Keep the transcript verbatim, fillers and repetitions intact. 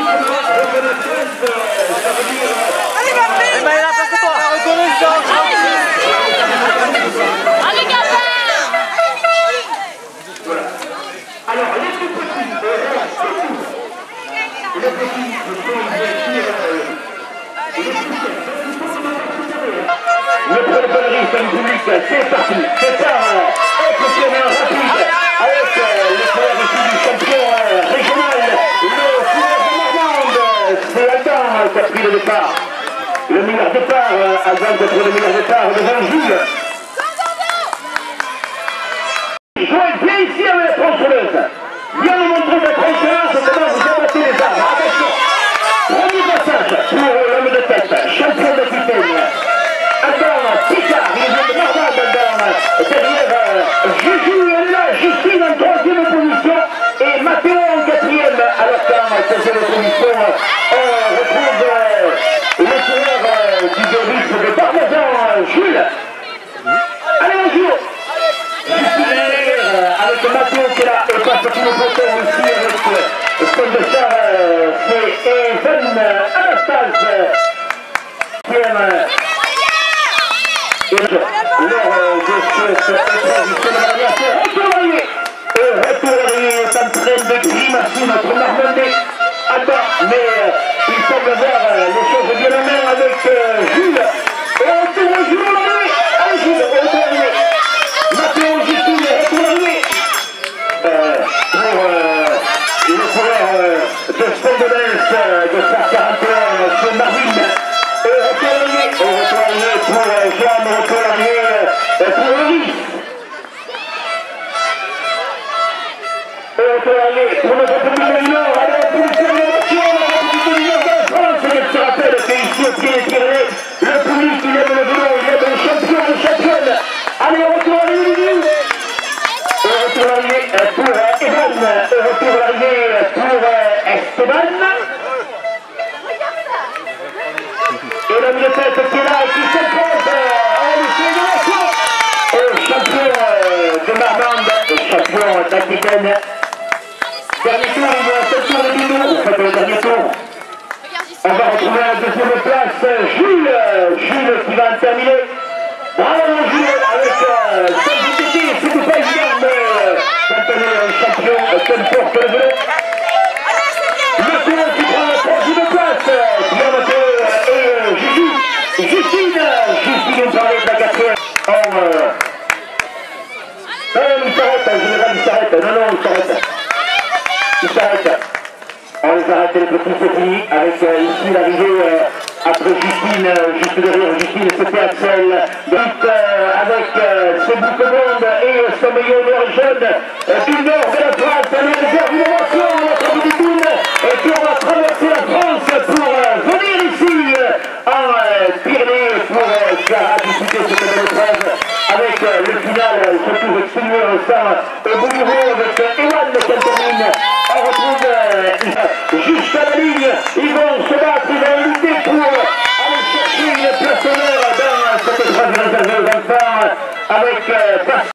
Le préparé comme public, c'est parti, c'est ça, impressionnant, rapide, avec les couleurs ici du champion régional, le Fleur de Normande, c'est Adam qui a pris le départ. Le meilleur départ, Adam qui a pris le meilleur départ devant Jules. Joël, viens ici avec la tronçonneuse. Viens nous montrer la tronçonneuse, comment vous abattez les arbres. Attention, premier passage pour l'homme de tête, champion de Aquitaine. Adam, Picard, il vient de Normande, Adam. Derrière, Juju, elle est là, Justine en troisième position. Et Mathéo en quatrième. Alors qu'en quatrième position, on retrouve le coureur du Doris de Parmesan, Jules. Allez, bonjour. Justine avec Mathéo qui est là. Et passe tout le poteau aussi avec Paul de Char. C'est Evan Anastase. Lors de cette transition de variation, retour arrivé. Et retour arrivé est en train de grimacer notre Normandais. Attends, mais il semble avoir les choses bien en main avec Jules. Et retour à Jules arrivé. Allez Jules, retour arrivé. Mathéo Justine, retour arrivé. Pour le coureur de Spendelens de cent quarante et un, c'est Marine. Et retour arrivé. Retour arrivé pour Jean, retour arrivé pour Loris. Et retour arrivé pour notre public du Nord. Allez, pour le service de voiture, notre public du Nord de France. Et je te rappelle qu'ici au pied des Pyrénées, le public, il aime le vélo, il aime le champion, le championne. Allez, retour arrivé, Lulu. Et retour arrivé pour Evan. Et retour arrivé pour Esteban. Et l'homme de tête qui est là et qui s'impose en lycée de l'action. Et le champion de Normande, le champion d'Aquitaine. Dernier tour, il va sept tours de bidou. Vous faites le dernier tour. On va retrouver la deuxième place, Jules. Jules qui va terminer. Bravo Jules avec cette vitesse. C'était pas évident, mais quand on est un champion, qu'elle porte le vélo. Le tour qui prend la troisième place. Bien noté. Justine, Justine, Justine parlait de la quatrième. Oh, euh... non, non, il s'arrête, en général, il s'arrête. Non, non, il s'arrête. Il s'arrête. On les arrête, les petits, c'est fini. Avec euh, ici l'arrivée euh, après Justine, euh, juste derrière Justine, c'était Axel. Donc, euh, avec euh, ses boucles blondes et son meilleur jeune euh, du nord de la France, on est réserve une émotion, notre petite toune. Et puis on va traverser la France pour euh, venir ici euh, en euh, Pyrénées pour euh, discuter cette belle épreuve avec euh, le final, euh, surtout avec Seigneur Sang au bout du rond avec euh, Ewan de Cantamine. On retrouve euh, juste à la ligne Yvon